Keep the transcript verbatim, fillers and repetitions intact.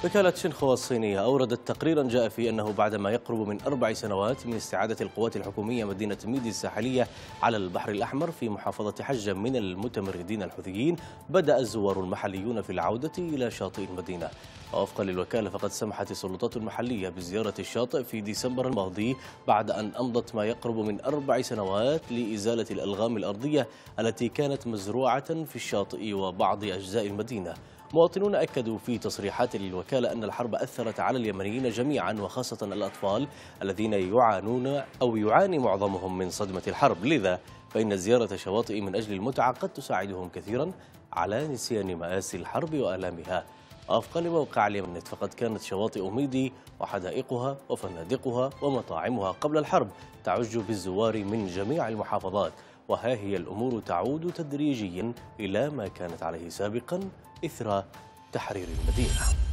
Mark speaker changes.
Speaker 1: وكالة شنخوا الصينية أوردت تقريرا جاء فيه أنه بعدما يقرب من أربع سنوات من استعادة القوات الحكومية مدينة ميدي الساحلية على البحر الأحمر في محافظة حجة من المتمردين الحوثيين، بدأ الزوار المحليون في العودة إلى شاطئ المدينة. ووفقا للوكالة فقد سمحت السلطات المحلية بزيارة الشاطئ في ديسمبر الماضي بعد أن أمضت ما يقرب من أربع سنوات لإزالة الألغام الأرضية التي كانت مزروعة في الشاطئ وبعض أجزاء المدينة. مواطنون أكدوا في تصريحات للوكالة أن الحرب أثرت على اليمنيين جميعا وخاصة الأطفال الذين يعانون أو يعاني معظمهم من صدمة الحرب، لذا فإن زيارة الشواطئ من أجل المتعة قد تساعدهم كثيرا على نسيان مآسي الحرب وآلامها. وفقا لموقع اليمنت فقد كانت شواطئ ميدي وحدائقها وفنادقها ومطاعمها قبل الحرب تعج بالزوار من جميع المحافظات، وها هي الأمور تعود تدريجيا إلى ما كانت عليه سابقا إثر تحرير المدينة.